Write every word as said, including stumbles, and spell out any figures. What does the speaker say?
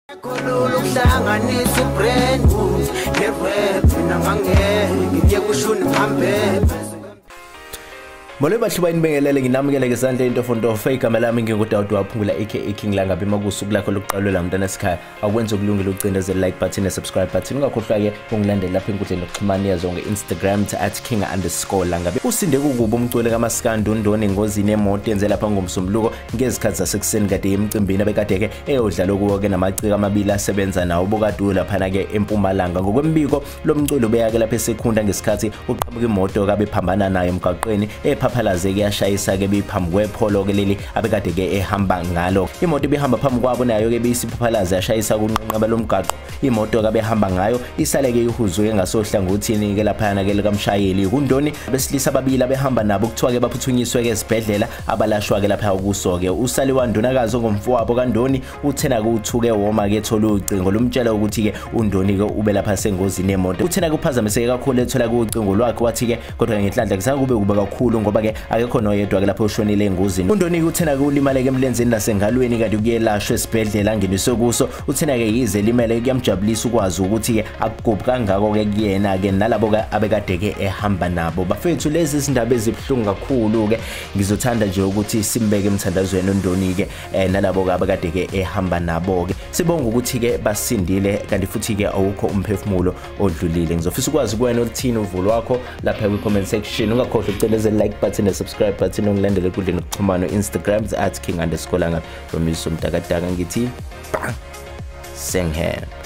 Molo bahluba inibingelele nginamukele ngesandla into fonto fake amalami ngingudawudi waphungula aka king la ngabe makusuku lakho lokuqalela umntana esikhaya akwenza ukulungela ucindezela like button ne subscribe button ungakhohlwa ke ungilandela lapha enkundleni yokuxhumana yazo nge-Instagram at king underscore la ngabe usinde kukuba umculi KaMaskandi undoni Engozini Yemoto yenze lapha ngomsombuluko ngezikhathi zasekuseni kade emcimbini abekade ke eyodlala kuwo ke namaciko amabili asebenza nawo bokade lapha ke eMpumalanga ngokwembiko lomculo beyake lapha esekhunda ngesikhathi uqhamuka imoto kabe phambana nayo emgaqweni ephalaze ke yashayisa ke biphambi kwepholo ke leli abekade ke ehamba ngalo imoto ibihamba phambi kwabo nayo ke bisiphalaze yashayisa kunqaba lomgaqo imoto kabe ehamba ngayo isale ke ihuzwe ngasohlangothini ke lapha ke likamshayeli kundoni besilisa ababili abehamba nabo kuthiwa ke baphuthunyiswe ke esibhedlela abalashwa ke lapha ukuso ke usali wandunakazi ngomfowabo kaNdoni uthena kuthuke woma ke thola ucingo lumtshela ukuthi ke uNdoni ke ube lapha sengozini yemoto uthena kuphazamiseke kakhulu ethola kucingo lwakhe wathi ke kodwa ngenhlanhla kusakube kuba kakhulu ngoba ke akekho noyedwa ke lapho ushonile engozini uNdoni uthena ke ulimale ke emlenzeni nasengalweni kanti kuyelashwa esibhedlela angeniswe kuso uthena ke yize limele kuyamjabulisa ukwazi ukuthi ke akugubu kangako ke kuyena ke nalabo ke abekade ke ehamba nabo bafethu lezi izindaba ezibhlungu kakhulu ke ngizothanda nje ukuthi simbeke emthandazweni uNdoni ke nalabo ke abekade ke ehamba nabo ke sibonga ukuthi ke basindile kanti futhi ke awukho umphefumulo odlulile ngizofisa ukwazi kuwena uthini uvulo wakho lapha kwi comment section ungakhohlwa ukucindezela like button ne subscribe button ungilandele enkundleni yokuxhumana Instagram at king underscore langa from Umtakataka ngithi bang senghe.